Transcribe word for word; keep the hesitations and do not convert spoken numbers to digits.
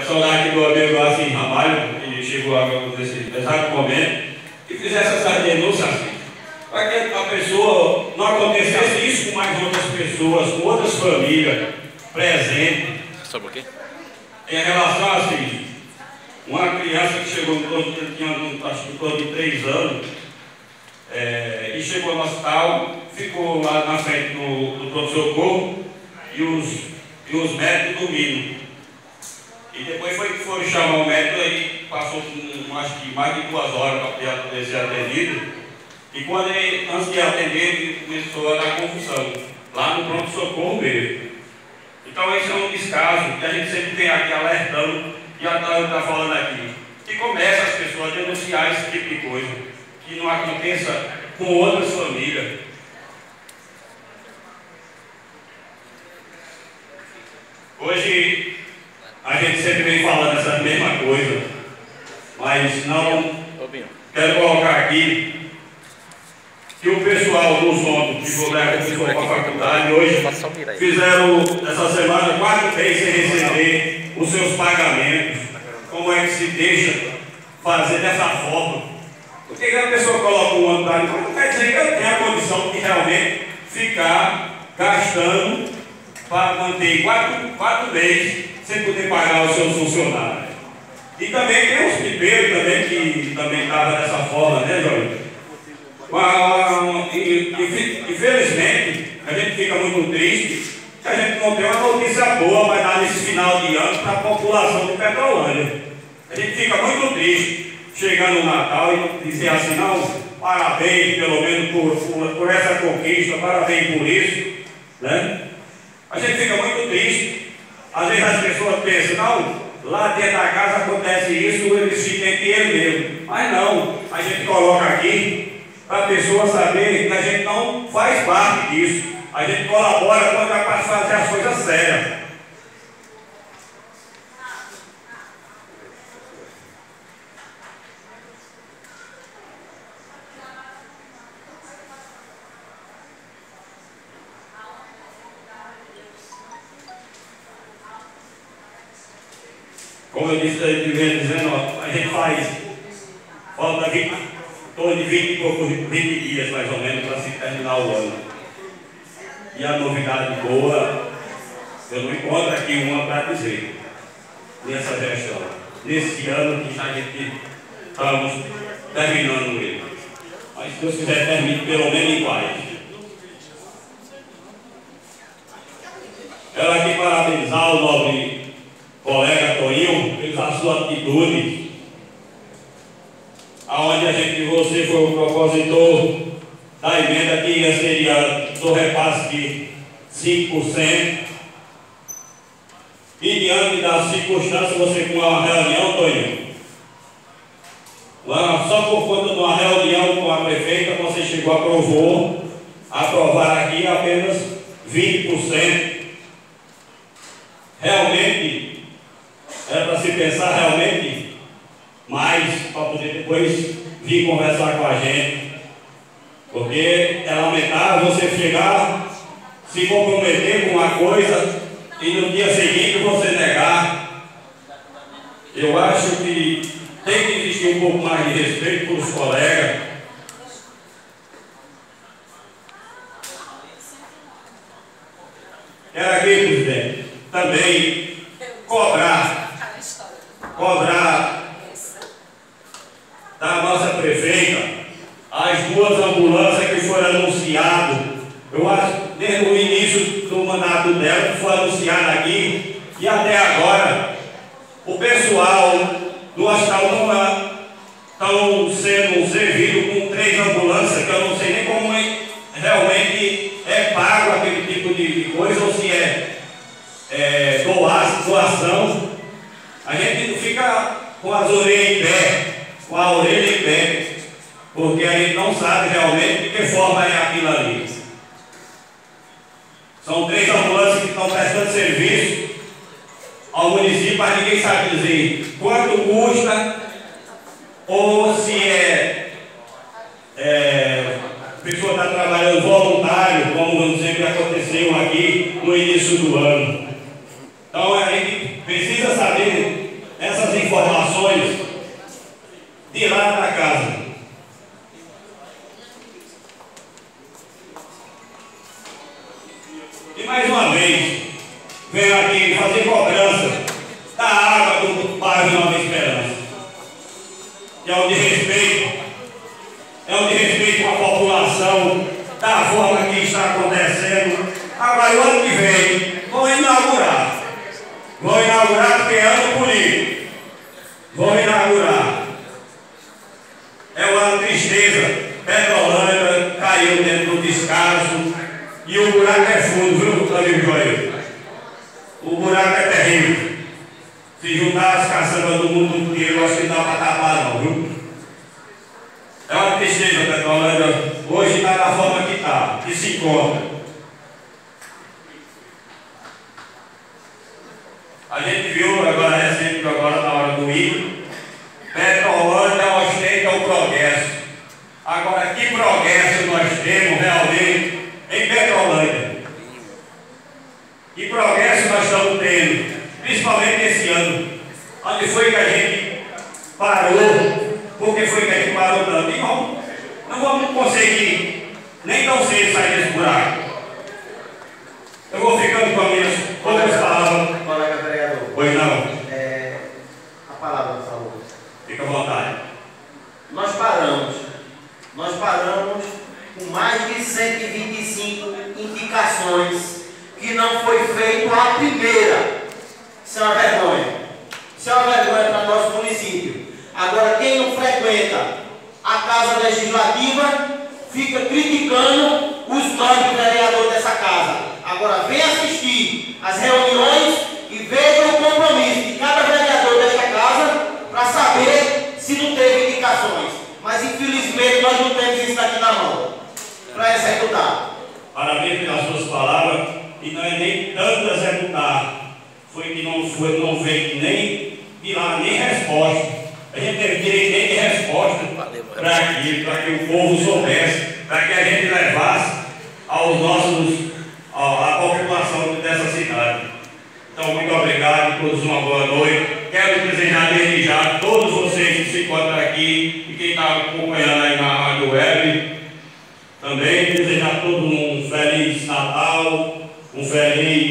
saudade aqui do amigo assim, Ramalho, que chegou agora nesse exato momento, e fizesse essa denúncia assim, para que a pessoa não acontecesse isso com mais outras pessoas, com outras famílias presentes. Sobre o quê? Em relação assim, uma criança que chegou, que tinha acho que em torno de três anos, é, e chegou no hospital, ficou lá na frente do, do pronto-socorro e os, e os médicos dormindo. E depois foi que foram chamar o médico e passou um, acho que mais de duas horas para poder ser atendido. E quando ele, antes de atender, ele começou a dar confusão, lá no pronto-socorro mesmo. Então esse é um descaso que a gente sempre tem aqui alertando, e a Tânia está falando aqui, que começa as pessoas a denunciar esse tipo de coisa, que não aconteça com outras famílias. Hoje a gente sempre vem falando essa mesma coisa, mas não quero colocar aqui que o pessoal dos ônibus que vou levar o pessoal para a faculdade hoje fizeram essa semana quatro vezes sem receber os seus pagamentos. Como é que se deixa fazer dessa forma? Porque que a pessoa coloca um ano para ali, não quer dizer que eu tenho a condição de realmente ficar gastando para manter quatro, quatro meses sem poder pagar os seus funcionários. E também tem os pipeiros também que também estavam dessa forma, né, Jorge? Infelizmente, a gente fica muito triste que a gente não tem uma notícia boa para dar nesse final de ano para a população de Petrolândia. A gente fica muito triste chegando no Natal e dizer assim, não, parabéns pelo menos por, por, por essa conquista, parabéns por isso, né? A gente fica muito triste. Às vezes as pessoas pensam, não, lá dentro da casa acontece isso, eles ficam entre eles mesmo. Mas não, a gente coloca aqui para a pessoa saber que a gente não faz parte disso. A gente colabora quando é para fazer as coisas sérias. Como eu disse, eu venho dizendo, ó, a gente faz, falta vinte, torno de vinte e poucos, vinte dias mais ou menos para se terminar o ano. E a novidade boa, eu não encontro aqui uma para dizer, nessa gestão. Nesse ano que a gente estamos terminando ele. Mas se Deus quiser, termine pelo menos em paz. Quero aqui parabenizar o nobre colega Toninho pela sua atitude, aonde a gente, você foi o propositor da emenda que seria do repasse de cinco por cento, e diante das circunstâncias você com uma reunião, Toninho, só por conta de uma reunião com a prefeita você chegou, aprovou, aprovar aqui apenas vinte por cento. Realmente era para se pensar realmente mais para poder depois vir conversar com a gente, porque é lamentável você chegar, se comprometer com uma coisa e no dia seguinte você negar. Eu acho que tem que existir um pouco mais de respeito pelos colegas. Quero aqui, presidente, também cobrar cobrar da nossa prefeita as duas ambulâncias que foram anunciadas. Eu acho que desde o início do mandato dela, que foi anunciado aqui, e até agora, o pessoal do hospital estão sendo servido com três ambulâncias, que eu não sei nem como é, realmente é pago aquele tipo de coisa, ou se é, é doação. A gente fica com as orelhas em pé, com a orelha em pé, porque a gente não sabe realmente de que forma é aquilo ali. São três ambulâncias que estão prestando serviço ao município, mas ninguém sabe dizer quanto custa, ou se é, é a pessoa está trabalhando voluntário, como sempre aconteceu aqui no início do ano. Então a gente precisa saber informações de lá da casa. E mais uma vez, venho aqui fazer cobrança da água do bairro Nova Esperança. Que é um desrespeito, é um desrespeito com a população, da forma que está acontecendo. Agora, o ano que vem, vou inaugurar. Vou inaugurar porque é ano político. Vou inaugurar. É uma tristeza. Petrolândia caiu dentro do descaso. E o buraco é fundo, viu, amigo Joel? O buraco é terrível. Se juntar as caçambas do mundo inteiro, eu acho que não dá para tapar não, viu? É uma tristeza, Petrolândia. Hoje está da forma que está, que se encontra. A gente viu agora recente, agora na hora do hino, Petrolândia ostenta o progresso. Agora, que progresso nós temos realmente em Petrolândia? Que progresso nós estamos tendo, principalmente esse ano? Onde foi que a gente parou? Por que foi que a gente parou tanto? E não, não vamos conseguir nem tão cedo sair desse buraco. Eu vou ficando com as minhas poucas palavras. Colega vereador. Pois não. É, a palavra, por favor. Fica à vontade. Nós paramos. Nós paramos com mais de cento e vinte e cinco indicações que não foi feito a primeira. Isso é uma vergonha. Isso é uma vergonha para nosso município. Agora, quem não frequenta a Casa Legislativa fica criticando os nove vereadores dessa casa. Agora, vem assistir as reuniões e veja o compromisso de cada vereador desta casa para saber se não teve indicações. Mas, infelizmente, nós não temos isso aqui na mão para executar. Parabéns pelas suas palavras. E não é nem tanto executar. Foi que não, foi, não veio nem de lá, nem resposta. A gente teve direito nem de resposta para aquilo, para que o povo soubesse, para que a gente levasse aos nossos, à população dessa cidade. Então, muito obrigado a todos, uma boa noite. Quero desejar desde já a todos vocês que se encontram aqui e quem está acompanhando aí na Rádio Web, também desejar a todos um feliz Natal, um feliz